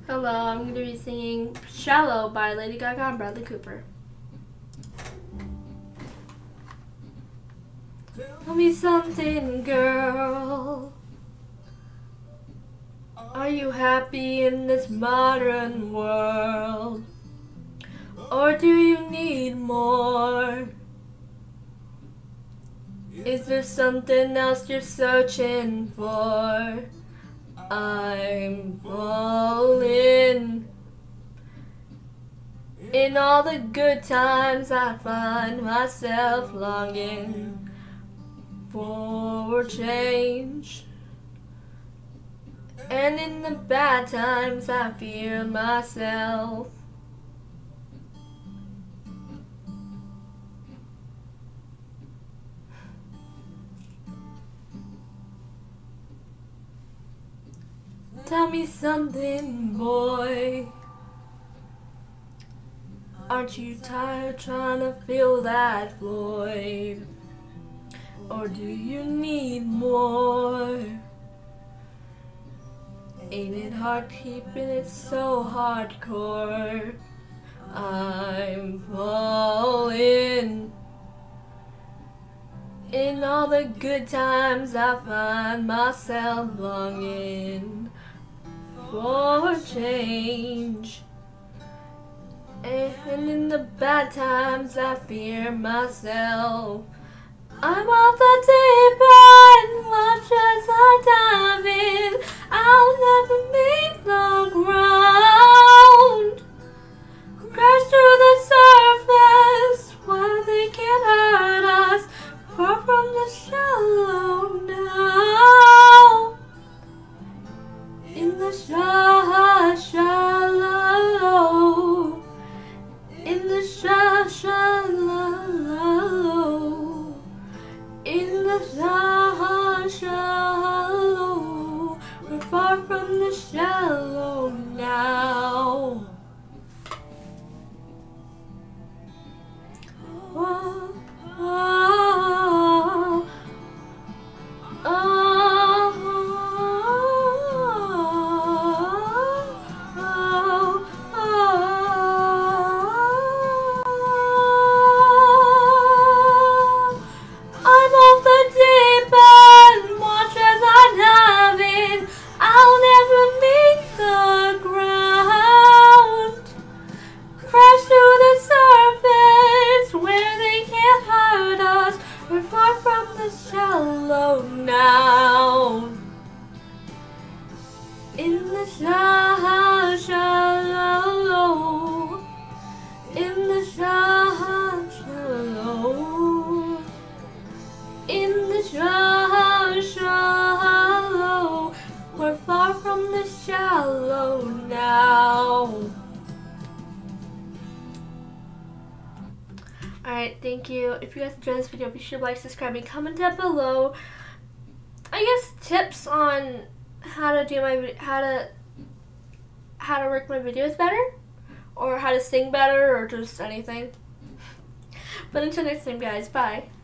Hello, I'm going to be singing Shallow by Lady Gaga and Bradley Cooper. Tell me something, girl. Are you happy in this modern world? Or do you need more? Is there something else you're searching for? I'm falling. In all the good times I find myself longing for change. And in the bad times I fear myself. Tell me something, boy. Aren't you tired trying to fill that void? Or do you need more? Ain't it hard keeping it so hardcore? I'm falling. In all the good times I find myself longing for change. And in the bad times I fear myself. I'm off the deep end, watch as I dive in. I'll never meet the ground. Crash through the surface where they can't hurt us. Far from the shallow now. In the shallow. In the shallow. In the shallow. We're far from the shallow now. Oh, oh, oh, oh, I'm off the deep end, watch as I dive in. I'll never meet the ground. Crash through the surface where they can't hurt us. We're far from the shallow now. In the shallow. In the shallow. In the shallow. We're far from the shallow now. Alright, thank you. If you guys enjoyed this video, be sure to like, subscribe, and comment down below. I guess tips on how to do my how to work my videos better, or how to sing better, or just anything. But until next time, guys, bye.